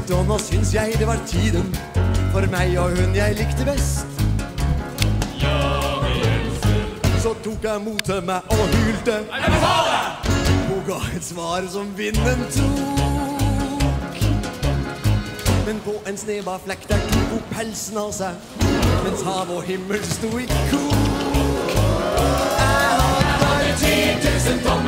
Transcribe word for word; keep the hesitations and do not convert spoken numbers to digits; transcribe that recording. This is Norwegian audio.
Og nå syns jeg det var tiden for meg og hun jeg likte best. Så tok jeg mot til meg og hylte. Hun ga et svar som vinden tok. Men på en sneba flekk der tok hun pelsen av seg, mens hav og himmel sto i kok. Jeg hadde ti tusen tonn